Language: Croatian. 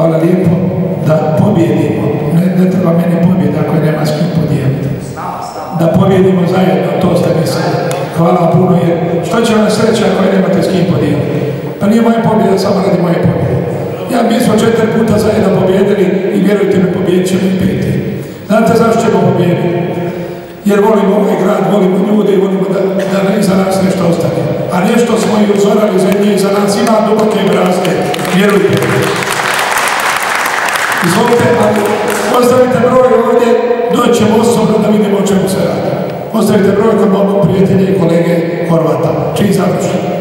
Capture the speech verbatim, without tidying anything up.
hvala lijepo, da pobjedimo. Ne, ne treba meni pobjeda ako je nema s kim podijeliti. Da pobjedimo zajedno, to ste mislili. Hvala puno, jer što će vam sreća ako je nemate s kim podijeliti? Pa nije moja pobjeda samo radi moje pobjede. Ja, mi smo četiri puta zajedno pobjedili i vjerujte mi, pobjedit ćemo i peti. Znate zašto ćemo pobjediti? Jer volimo ovaj grad, volimo ljude i volimo da, da iza nas nešto ostane. A nešto smo i uzorali zemlje, iza nas ima duboke brazde, vjerujte mi. Izvolite, ali ostavite broj ovdje, doćemo osobno da vidimo o čemu se radi. Ostavite broj kod mog prijatelja i kolege Horvata. Čiji završi?